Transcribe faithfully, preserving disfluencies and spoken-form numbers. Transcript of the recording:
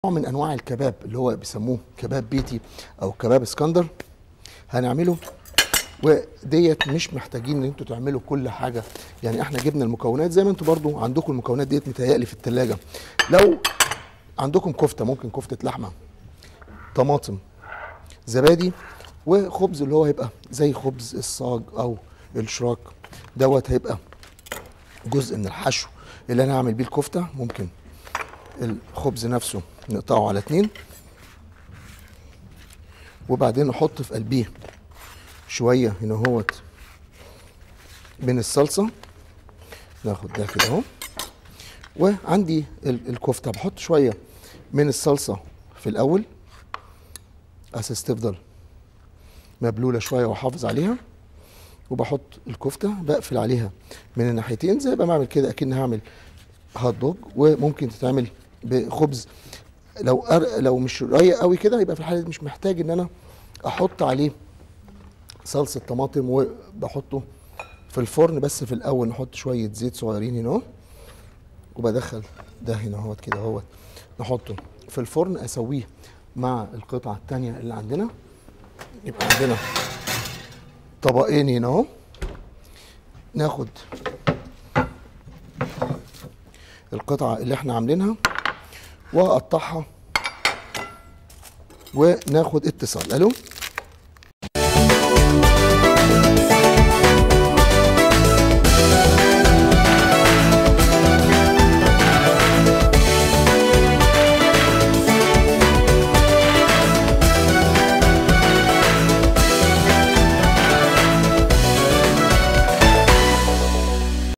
نوع من انواع الكباب اللي هو بيسموه كباب بيتي او كباب اسكندر هنعمله. وديت مش محتاجين ان انتوا تعملوا كل حاجه، يعني احنا جبنا المكونات زي ما انتوا برضو عندكم المكونات ديت متهيألي في التلاجة. لو عندكم كفته، ممكن كفته لحمه، طماطم، زبادي، وخبز اللي هو هيبقى زي خبز الصاج او الشراك، دوت هيبقى جزء من الحشو اللي انا هعمل بيه الكفته. ممكن الخبز نفسه نقطعه على اتنين، وبعدين نحط في قلبيه شويه هنا اهوت من الصلصه. ناخد ده كده اهو، وعندي الكفته بحط شويه من الصلصه في الاول اساس تفضل مبلوله شويه واحافظ عليها، وبحط الكفته بقفل عليها من الناحيتين زي ما بعمل كده اكن هعمل هات دوج. وممكن تتعمل بخبز لو أر... لو مش رقيق قوي كده، يبقى في الحاله دي مش محتاج ان انا احط عليه صلصه طماطم وبحطه في الفرن. بس في الاول نحط شويه زيت صغيرين هنا اهو، وبدخل ده هنا اهوت كده اهوت نحطه في الفرن اسويه مع القطعه الثانيه اللي عندنا. يبقى عندنا طبقين هنا اهو. ناخد القطعه اللي احنا عاملينها واقطعها وناخد اتصال. الو.